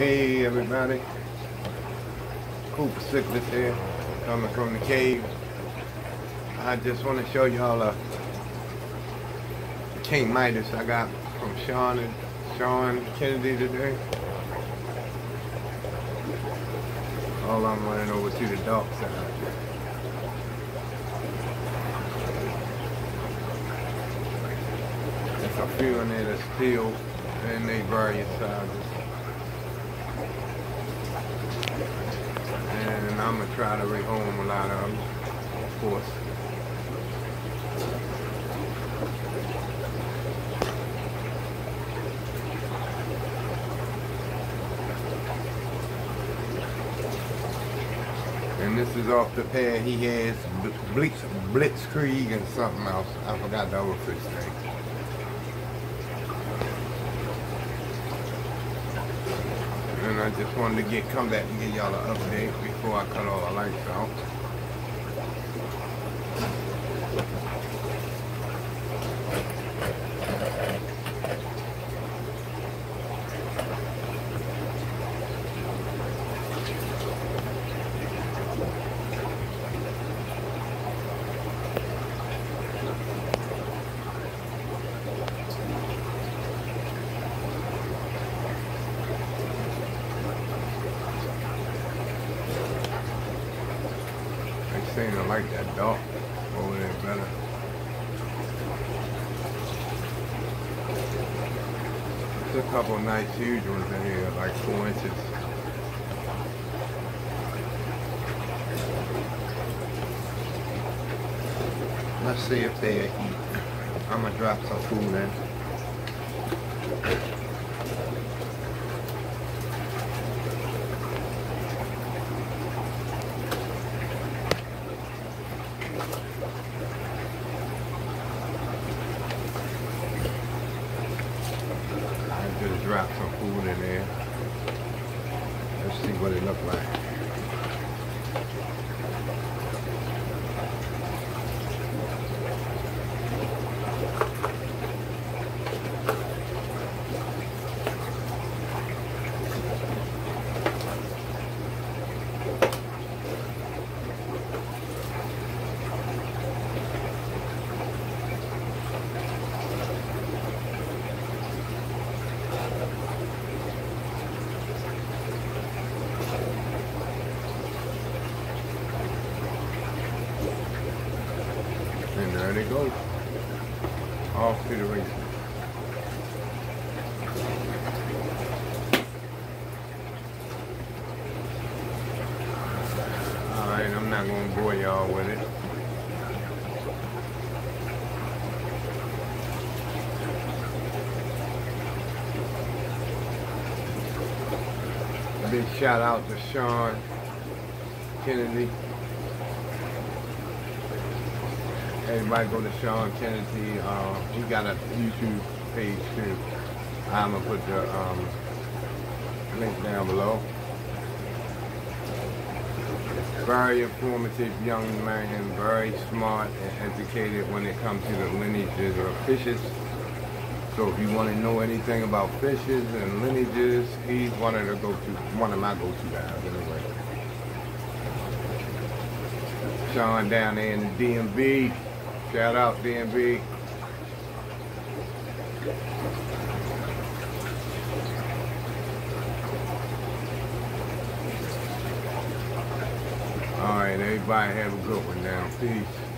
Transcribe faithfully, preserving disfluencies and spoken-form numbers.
Hey everybody, Cooper Sickless here, coming from the cave. I just want to show y'all a King Midas I got from Sean and Sean Kennedy today. All I'm running over to the dark side. There's a few in there that's still in they various sizes. And I'm going to try to rehome a lot of them, of course. And this is off the pair he has, Blitz, Blitzkrieg and something else. I forgot the other fish name. And I just wanted to get come back and give y'all an update before I cut all the lights out. Saying I like that dark over there better. There's a couple of nice huge ones in here, like four inches. Let's see if they eat. I'm gonna drop some food in. Just drop some food in there. Let's see what it looks like. And there they go, off to the races. Alright, I'm not going to bore y'all with it. Big shout out to Sean Kennedy. Everybody go to Sean Kennedy. Uh, he got a YouTube page too. I'm gonna put the um, link down below. Very informative young man, very smart and educated when it comes to the lineages of fishes. So if you want to know anything about fishes and lineages, he's one of the go-to, one of my go-to guys anyway. Sean down there in the D M V. Shout out D M V. Alright, everybody have a good one now. Peace.